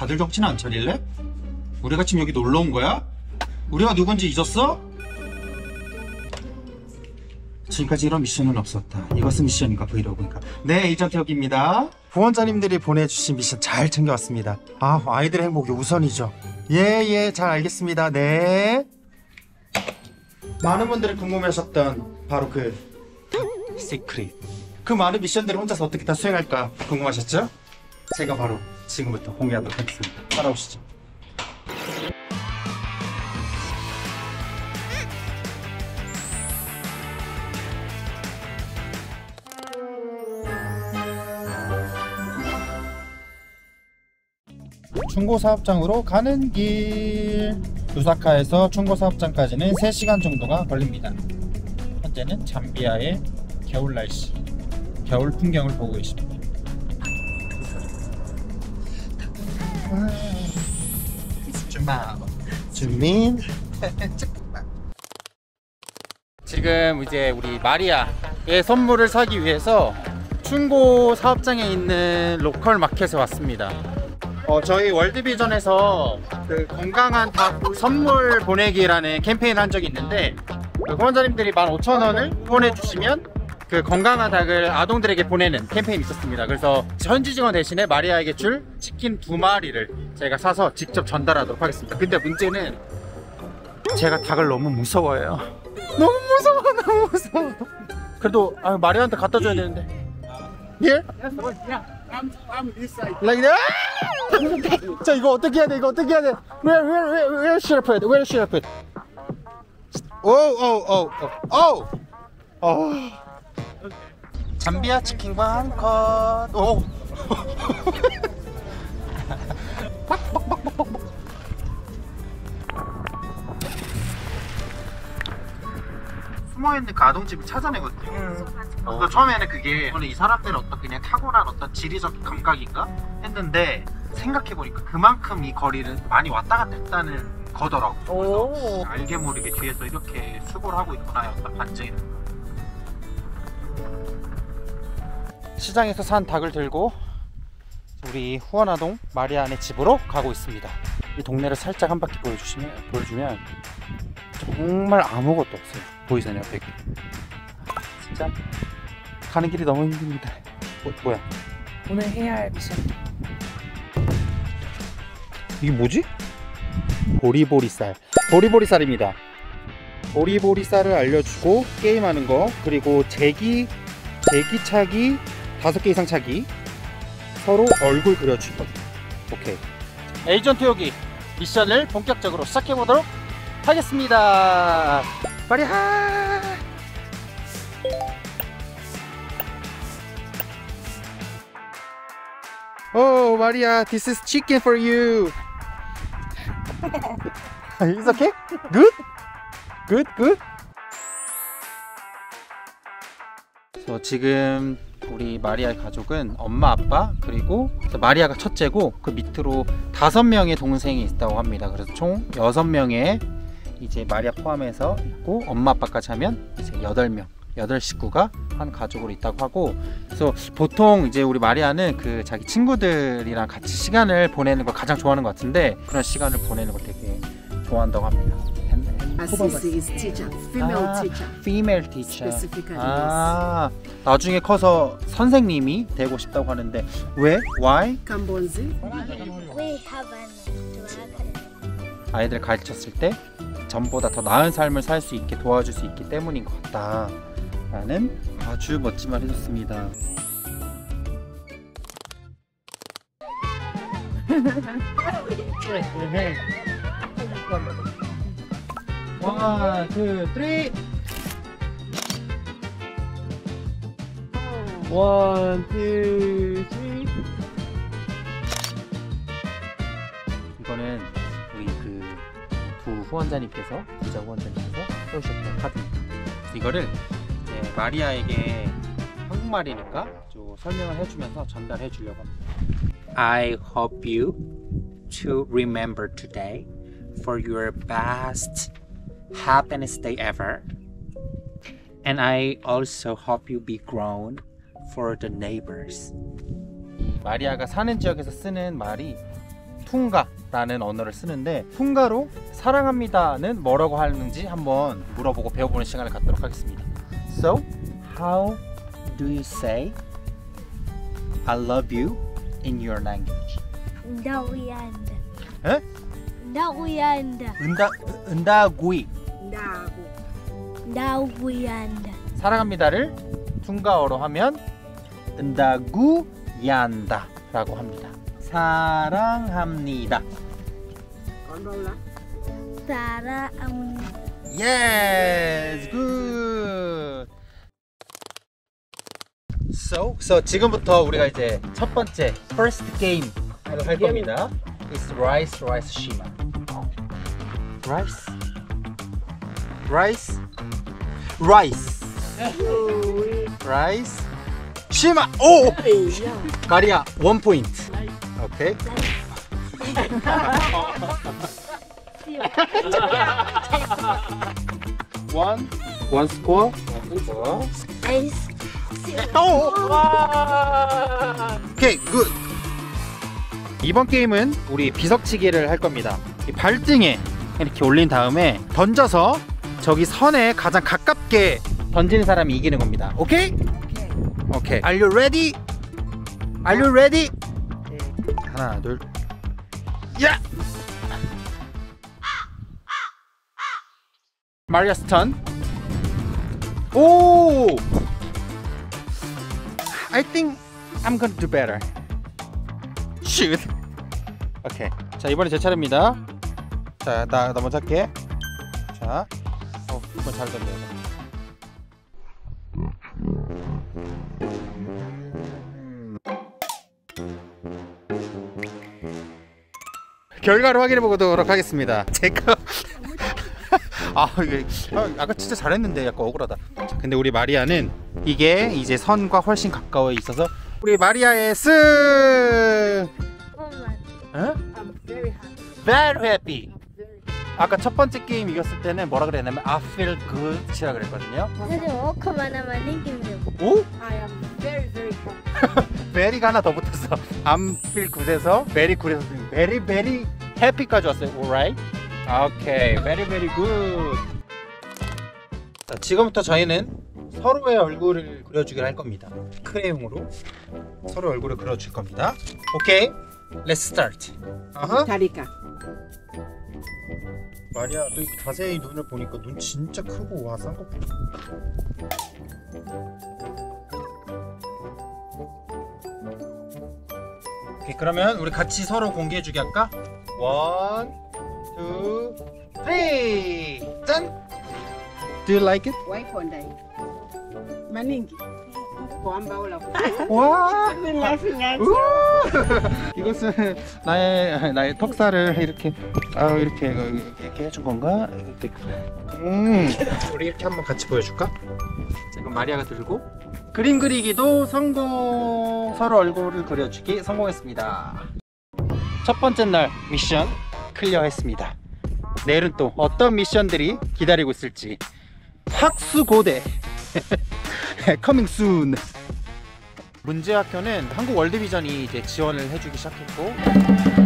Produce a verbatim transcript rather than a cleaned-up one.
다들 정신 안 차릴래? 우리가 지금 여기 놀러 온 거야? 우리가 누군지 잊었어? 지금까지 이런 미션은 없었다. 이것은 미션인가 브이로그인가? 네, 에이전트 혁입니다. 후원자님들이 보내주신 미션 잘 챙겨왔습니다. 아, 아이들의 행복이 우선이죠. 예예, 잘 알겠습니다. 네. 많은 분들이 궁금해하셨던 바로 그 시크릿, 그 많은 미션들을 혼자서 어떻게 다 수행할까 궁금하셨죠? 제가 바로 지금부터 공개하도록 하겠습니다. 따라오시죠. 충고사업장으로 가는 길, 루사카에서 충고사업장까지는 세 시간 정도가 걸립니다. 현재는 잠비아의 겨울 날씨, 겨울 풍경을 보고 계십니다. 주민 지금 이제 우리 마리아의 선물을 사기 위해서 충고 사업장에 있는 로컬 마켓에 왔습니다. 어, 저희 월드비전에서 그 건강한 닭 선물 보내기라는 캠페인을 한 적이 있는데, 그 후원자님들이 만 오천 원을 후원해 주시면 그 건강한 닭을 아동들에게 보내는 캠페인이 있었습니다. 그래서 현지 직원 대신에 마리아에게 줄 치킨 두 마리를 제가 사서 직접 전달하도록 하겠습니다. 근데 문제는 제가 닭을 너무 무서워해요. 너무 무서워, 너무 무서워. 그래도 아, 마리아한테 갖다 줘야 되는데. Here? I'm, I'm this side. Like that? 자, 이거 어떻게 해야 돼? 이거 어떻게 해야 돼? Where, where, where, where should I put it? Where should I put it? Oh, oh, oh, oh, oh. Oh. 잠비아 치킨과 한 컷. 오. 숨어있는 그 아동집을 찾아내거든요. 음. 어. 처음에는 그게 이 사람들의 어떤 그냥 탁월한 어떤 지리적 감각인가 했는데, 생각해보니까 그만큼 이 거리를 많이 왔다 갔다 했다는 거더라고. 그래서 알게 모르게 뒤에서 이렇게 수고를 하고 있구나 어떤 반증이. 시장에서 산 닭을 들고 우리 후원아동 마리아네 집으로 가고 있습니다. 이 동네를 살짝 한 바퀴 보여주시면, 보여주면 정말 아무것도 없어요. 보이세요 옆에? 진짜 가는 길이 너무 힘듭니다. 어, 뭐야? 오늘 해야 할 미션. 이게 뭐지? 보리보리쌀. 보리보리쌀입니다. 보리보리쌀을 알려주고 게임하는 거, 그리고 제기, 제기차기 다섯 개 이상 차기, 서로 얼굴 그려주기. 오케이. 에이전트 여기 미션을 본격적으로 시작해보도록 하겠습니다. 마리아! Oh, Maria, this is chicken for you. It's okay? Good? Good, good? So, 지금 우리 마리아의 가족은 엄마, 아빠, 그리고 마리아가 첫째고 그 밑으로 다섯 명의 동생이 있다고 합니다. 그래서 총 여섯 명의 이제 마리아 포함해서 있고, 엄마, 아빠까지 하면 이제 여덟 명, 여덟 식구가 한 가족으로 있다고 하고, 그래서 보통 이제 우리 마리아는 그 자기 친구들이랑 같이 시간을 보내는 걸 가장 좋아하는 것 같은데, 그런 시간을 보내는 걸 되게 좋아한다고 합니다. Assisi is teacher, female 아, teacher. female teacher. Specifically, 아, 나중에 커서 선생님이 되고 싶다고 하는데 왜? Why? Kambonzi. We have an dragon. 아이들 가르쳤을 때 전보다 더 나은 삶을 살 수 있게 도와줄 수 있기 때문인 것 같다 라는 아주 멋진 말 해줬습니다. 원, 투, 쓰리. 원, 투, 쓰리. 이거는 우리 그 두 후원자님께서, 부자 후원자님께서 써주셨던 카드입니다. 이거를 이제 마리아에게 한국말이니까 좀 설명을 해주면서 전달해 주려고 합니다. I hope you to remember today for your best happiest day ever. And I also hope you be grown for the neighbors. 마리아가 사는 지역에서 쓰는 말이 퉁가라는 언어를 쓰는데 퉁가로 사랑합니다는 뭐라고 하는지 한번 물어보고 배워보는 시간을 갖도록 하겠습니다. So, how do you say I love you in your language? Ndawiyanda. 에? Ndawiyanda. 은다 은다구이 Ndago. Ndawiyanda. 사랑합니다를 퉁가어로 하면 은다구얀다 라고 합니다. 사랑합니다. Kondola. Sara am. Yes, good. So, so 지금부터 우리가 이제 첫 번째 first game 할 겁니다. It's rice, rice, shima. Rice, rice, rice, rice, shima. 오, 마리아 one point. Okay. One, one score. One score. Ice. 오케이, 굿. 이번 게임은 우리 비석치기를 할 겁니다. 이 발등에 이렇게 올린 다음에 던져서 저기 선에 가장 가깝게 던지는 사람이 이기는 겁니다. 오케이? 오케이. Are you ready? Are you ready? 하나, 둘. 야! 마리아스 턴. 오! I think I'm gonna do better. Shoot. 오케이. 자, 이번에 제 차례입니다. 자, 나, 나 먼저 할게. 자, 어, 이번 잘 던져야 돼. 결과를 확인해 보도록 하겠습니다. 제가 아 이게 아, 아까 진짜 잘했는데 약간 억울하다. 자, 근데 우리 마리아는 이게 이제 선과 훨씬 가까워 있어서 우리 마리아의 승. Woman. 어? I'm very happy. Very happy. 아까 첫 번째 게임 이겼을 때는 뭐라 그랬냐면 I feel good이라 그랬거든요. 그래도 그만하면 이긴다. 오? I am very, very happy. very가 하나 더 붙었어. I'm feel good에서 very good에서 very very happy까지 왔어요. Alright? 오케이, very very good. 자, 지금부터 저희는 서로의 얼굴을 그려주기를 할 겁니다. 크레용으로 서로 얼굴을 그려줄 겁니다. 오케이, let's start. 어허. Tarika. 마리아, 너 이렇게 자세히 눈을 보니까 눈 진짜 크고 와 쌍꺼풀. 오케이, 그러면 우리 같이 서로 공개해주기 할까? 원, 투, 쓰리. 짠! Do you like it? Why Kondai? Maningi. Kwamba ula 와! laughing at 우! 이것은 나의 나의 턱살을 이렇게 아 이렇게 이렇게 해준 건가? 이렇게. 음. 우리 이렇게 한번 같이 보여줄까? 지금 마리아가 들고 그림 그리기도 성공. 서로 얼굴을 그려주기 성공했습니다. 첫 번째 날 미션 클리어했습니다. 내일은 또 어떤 미션들이 기다리고 있을지 학수고대 coming soon. 문제학교는 한국 월드비전이 이제 지원을 해주기 시작했고